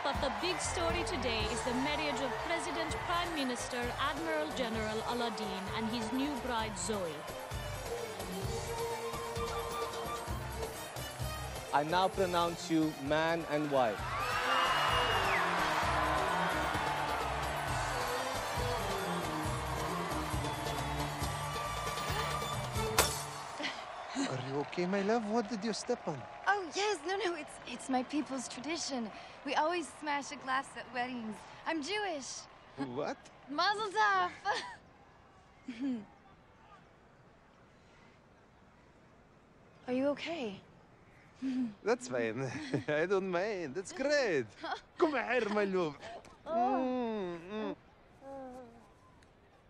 But the big story today is the marriage of President Prime Minister Admiral General Aladeen and his new bride Zoey. I now pronounce you man and wife. Are you okay, my love? What did you step on? Oh, yes, no, it's my people's tradition. We always smash a glass at weddings. I'm Jewish. What? Mazel tov. Are you okay? That's fine. I don't mind. That's great. Come here, my love.